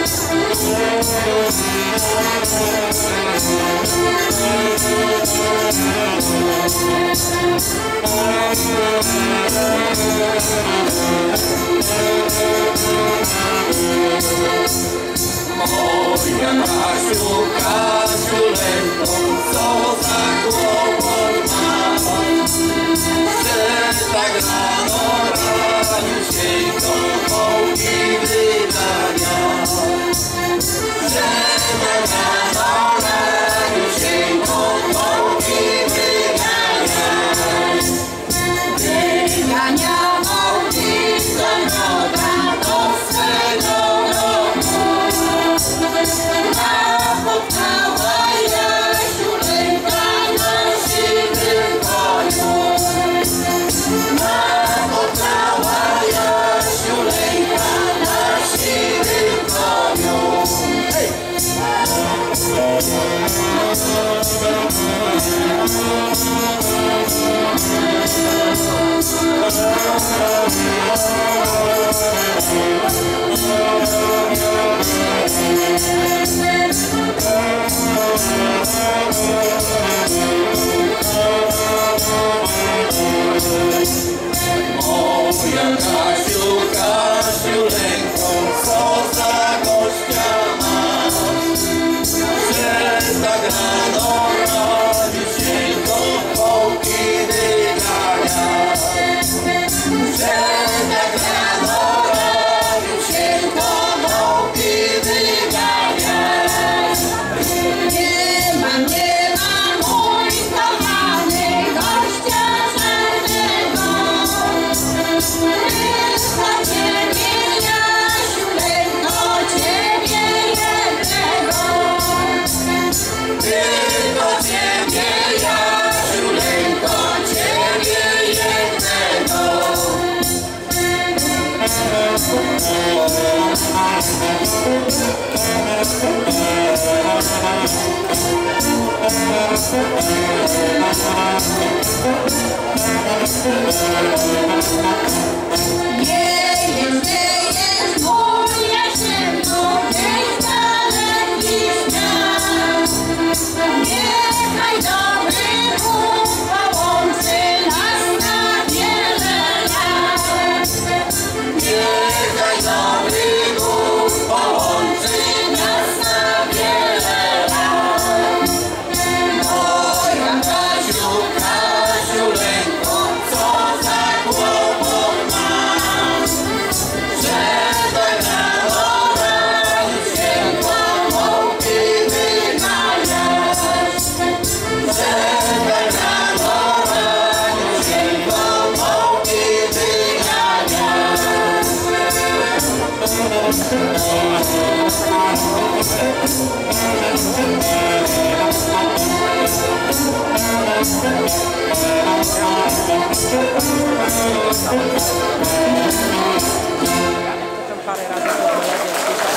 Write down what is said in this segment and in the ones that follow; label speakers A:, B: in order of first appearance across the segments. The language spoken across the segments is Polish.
A: Moja Kasiu, Kasiuleńko, co za kłopot masz? Że tak rano raniusieńko połki wyganiasz. Że tak rano raniusieńko połki wyganiasz. Wygania połki z ogroda do swego domu. Napotkała Jasiuleńka na siwym koniu. Napotkała Jasiuleńka na siwym koniu. Moja Kasiu, Kasiuleńko, co za gościa masz? Że tak rano raniusieńko połki wyganiasz. Że tak rano raniusieńko połki wyganiasz. Nie ma mój kochany gościa żadnego. Tylko ciebie, Jasiuleńko, ciebie jednego. Tylko ciebie, Jasiuleńko, ciebie jednego. Nie jest mój Jasieńko, gdzieś daleki świat. Niechaj dobry Bóg połączy nas na wiele lat. Niechaj dobry Bóg połączy nas na wiele lat. Moja Kasiu, Kasiuleńko, co za kłopot masz? Że tak rano raniusieńko połki wyganiasz. Że tak rano raniusieńko połki wyganiasz.
B: Parę razy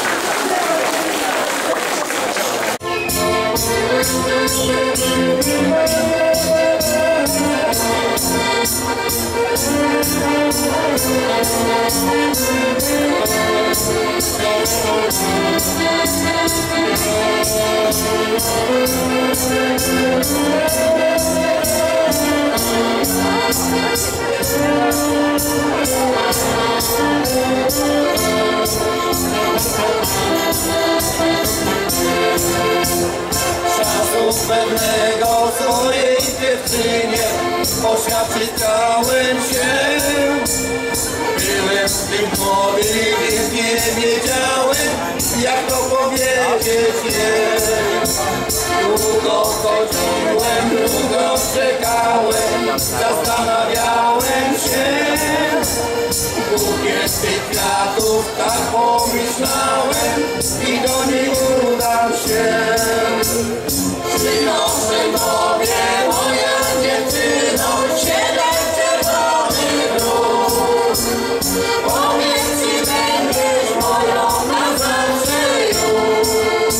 A: Czasów pewnego swojej dziewczynie oświadczyć chciałem się. Byłem w tym młody, więc nie wiedziałem, jak to powiedzieć jej. Długo chodziłem, długo czekałem, zastanawiałem się. Głupie z tych kwiatów tak pomyślałem i do niej udam się. Przynoszę tobie, moja dziewczyno, 7 czerwonych róż. Powiedz, czy będziesz moją na zawsze już.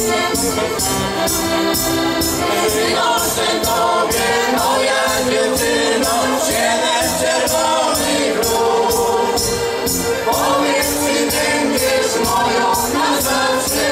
A: Przynoszę tobie, moja dziewczyno, 7 czerwonych róż. Powiedz, czy będziesz moją na zawsze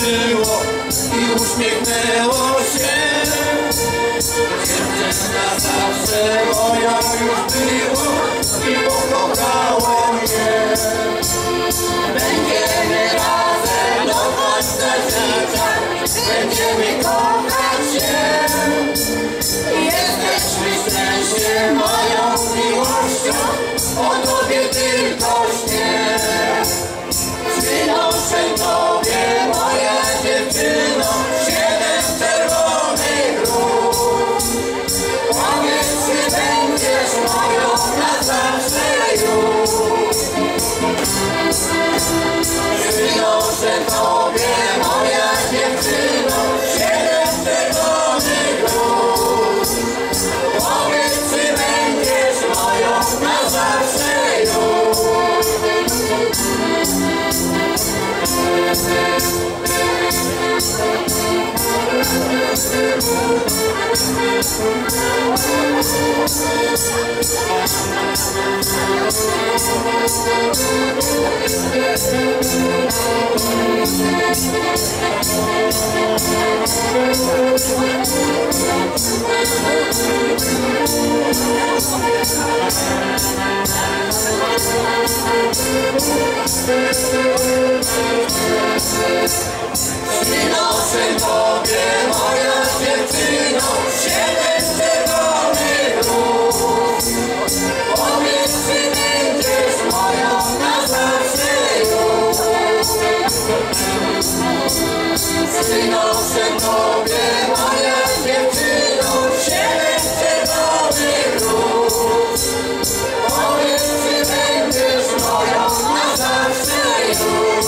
A: wzruszyło i uśmiechnęło się. Dziewczyna zawsze moja już było i pokochało mnie. Będziemy razem do końca życia, będziemy kochać się. Jesteśmy szczęściem, moją miłością, o Tobie tylko śnię. Przynoszę Tobie, moja dziewczyno, 7 czerwonych róż. Powiedz, czy będziesz moją na zawsze już. Przynoszę Tobie, moja dziewczyno, 7 czerwonych róż. Powiedz, czy będziesz moją na zawsze już. Przynoszę Tobie, moja dziewczyno, 7 czerwonych róż. Powiedz, czy będziesz moją na zawsze już. Przynoszę Tobie, moja dziewczyno, 7 czerwonych róż. Powiedz, czy będziesz moją na zawsze już.